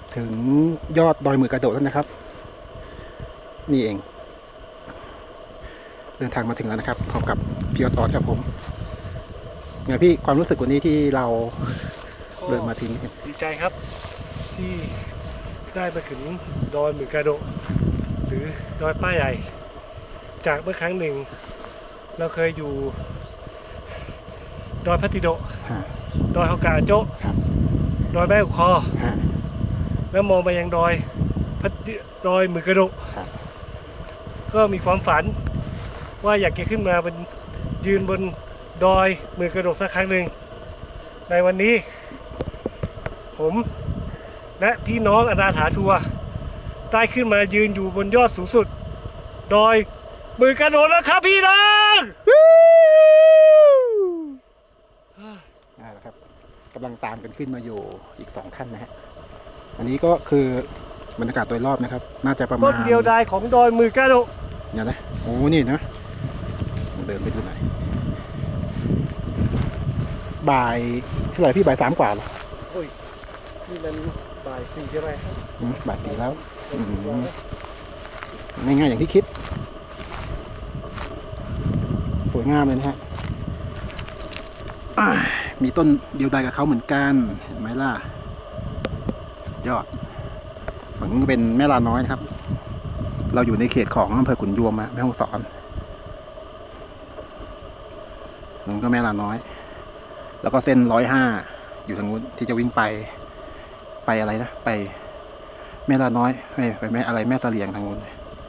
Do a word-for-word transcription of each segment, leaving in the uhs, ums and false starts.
ถึงยอดดอยมือกระโดดแล้วนะครับนี่เองเดินทางมาถึงแล้วนะครับพร้อมกับพี่ออสครับผมไงพี่ความรู้สึกวันนี้ที่เราเดินมาถึงดีใจครับที่ได้มาถึงดอยมือกระโดดหรือดอยป้าใหญ่จากเมื่อครั้งหนึ่งเราเคยอยู่ดอยพัทติโดดอยฮอกกาโจดอยแม่อุคอแล้วมองไปยังดอยพัทดอยมือกระโดดก็มีความฝันว่าอยากจะขึ้นมาเป็นยืนบนดอยมือกระโดดสักครั้งหนึ่งในวันนี้ผมและพี่น้องอนาถาทัวร์ได้ขึ้นมายืนอยู่บนยอดสูงสุดดอยมือกระโดดแล้วครับพี่น้องนะครับกำลังตามกันขึ้นมาอยู่อีกสองท่านนะฮะอันนี้ก็คือบรรยากาศโดยรอบนะครับน่าจะประมาณต้นเดียวดายของดอยมือกระโดดเนี่ยนะโอ้นี่นะเดินไปดูหน่อยบ่ายเท่าไหร่พี่บ่ายสามกว่าหรอโอ้ยนี่มันบ่ายสี่ใช่ไหมบ่ายสี่แล้วง่ายๆอย่างที่คิดสวยงามเลยนะฮะมีต้นเดียวดายกับเขาเหมือนกันเห็นไหมล่ะสุดยอดฝั่งนี้เป็นแม่ลาน้อยนะครับเราอยู่ในเขตของอำเภอขุนยวมแม่ฮ่องสอนนั่นก็แม่ลาน้อยแล้วก็เส้นร้อยห้าอยู่ทางนู้นที่จะวิ่งไปไปอะไรนะไปแม่ลาน้อยไม่ไปแม่อะไรแม่เสลียงทางนู้น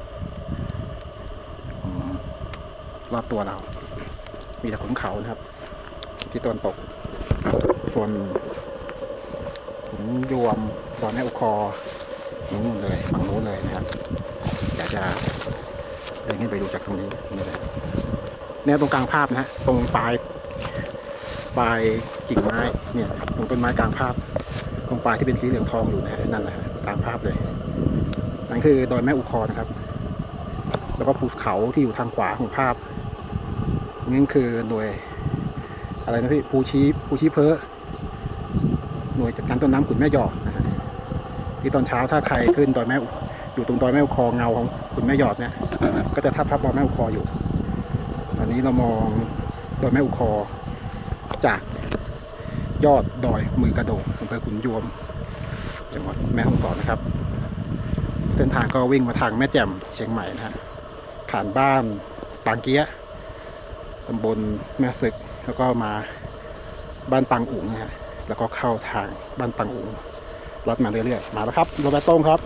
รอบตัวเรามีแต่ขุนเขานะครับที่ตะวันตกส่วนขุนยวมดอยแม่อุคอนู้นเลยฝั่งนู้นเลยนะครับอยากจะเดินขึ้นไปดูจากตรงนี้นี่เลยเนี่ยตรงกลางภาพนะฮะตรงปลายปลายกิ่งไม้เนี่ยตรงต้นไม้กลางภาพตรงปลายที่เป็นสีเหลืองทองอยู่นะฮะนั่นแหละกลางภาพเลยนั่นคือดอยแม่อุคอนะครับแล้วก็ภูเขาที่อยู่ทางขวาของภาพนี่คือหน่วยอะไรนะพี่ภูชีภูชีเพอหน่วยจัดการต้นน้ำขุนแม่หยอดนะฮะที่ตอนเช้าถ้าใครขึ้นดอยแม่อยู่ตรงดอยแม่อุคอเงาของขุนแม่หยอดเนี่ยก็จะทับทับดอยแม่อุคออยู่ตอนนี้เรามองดอยแม่อุคอจากยอดดอยมือกระโดดอำเภอขุนยวมจังหวัดแม่ฮ่องสอนนะครับเส้นทางก็วิ่งมาทางแม่แจ่มเชียงใหม่นะฮะผ่านบ้านปางเกี้ยตำบลแม่ศึกแล้วก็มาบ้านปังอุ๋งนะฮะแล้วก็เข้าทางบ้านปังอุ๋งรถมาเรื่อยๆมาแล้วครับโรเบโต้ครับ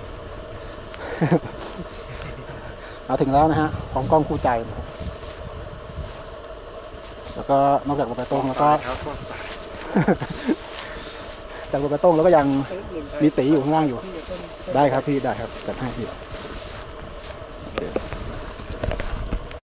มาถึงแล้วนะฮะพร้อมกล้องคู่ใจนะครับแล้วก็นอกจากโรเบโต้แล้วก็จากโรเบโต้แล้วก็ยังมีตีอยู่ข้างล่างอยู่ได้ครับพี่ได้ครับจัดให้พี่